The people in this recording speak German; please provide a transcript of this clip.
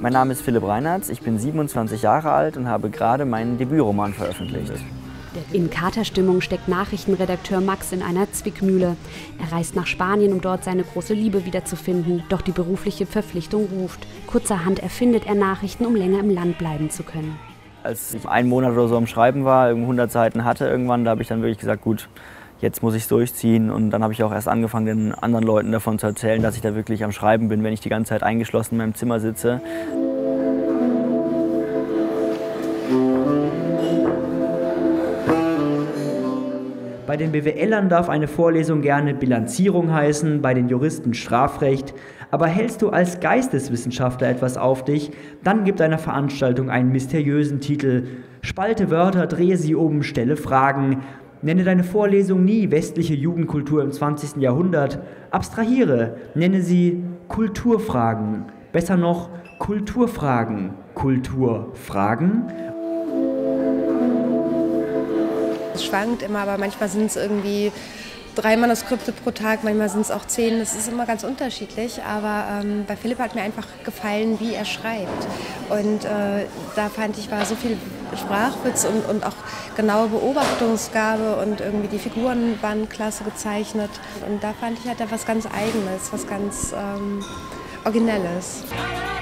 Mein Name ist Philipp Reinhardt, ich bin 27 Jahre alt und habe gerade meinen Debütroman veröffentlicht. In Katerstimmung steckt Nachrichtenredakteur Max in einer Zwickmühle. Er reist nach Spanien, um dort seine große Liebe wiederzufinden. Doch die berufliche Verpflichtung ruft. Kurzerhand erfindet er Nachrichten, um länger im Land bleiben zu können. Als ich einen Monat oder so am Schreiben war, 100 Seiten hatte irgendwann, da habe ich dann wirklich gesagt, gut, jetzt muss ich es durchziehen. Und dann habe ich auch erst angefangen, den anderen Leuten davon zu erzählen, dass ich da wirklich am Schreiben bin, wenn ich die ganze Zeit eingeschlossen in meinem Zimmer sitze. Bei den BWLern darf eine Vorlesung gerne Bilanzierung heißen, bei den Juristen Strafrecht. Aber hältst du als Geisteswissenschaftler etwas auf dich, dann gib deiner Veranstaltung einen mysteriösen Titel. Spalte Wörter, drehe sie um, stelle Fragen. Nenne deine Vorlesung nie westliche Jugendkultur im 20. Jahrhundert. Abstrahiere, nenne sie Kulturfragen. Besser noch Kulturfragen. Kulturfragen? Es schwankt immer, aber manchmal sind es irgendwie 3 Manuskripte pro Tag, manchmal sind es auch 10. Das ist immer ganz unterschiedlich, aber bei Philipp hat mir einfach gefallen, wie er schreibt. Und da fand ich, war so viel Sprachwitz und auch genaue Beobachtungsgabe und irgendwie die Figuren waren klasse gezeichnet. Und da fand ich, hat er was ganz Eigenes, was ganz Originelles.